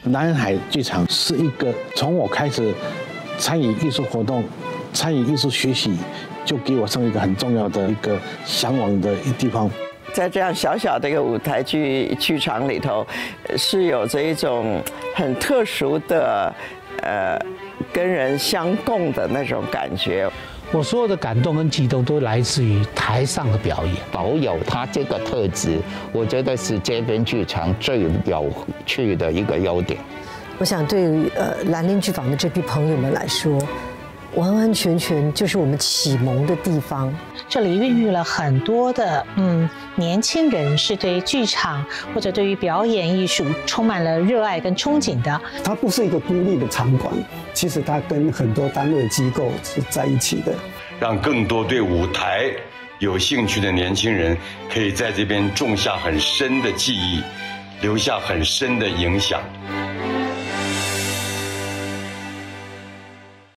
南海剧场是一个从我开始参与艺术活动、参与艺术学习，就给我上一个很重要的一个向往的地方。 在这样小小的一个舞台剧场里头，是有着一种很特殊的跟人相共的那种感觉。 我所有的感动跟激动都来自于台上的表演， 保有它这个特质，我觉得是这边剧场最有趣的一个优点。 我想对于兰陵剧坊的这批朋友们来说，完完全全就是我们启蒙的地方。 这里孕育了很多的年轻人是对剧场或者对于表演艺术充满了热爱跟憧憬的。 它不是一个独立的场馆，其实它跟很多单位机构是在一起的。 让更多对舞台有兴趣的年轻人可以在这边种下很深的记忆，留下很深的影响。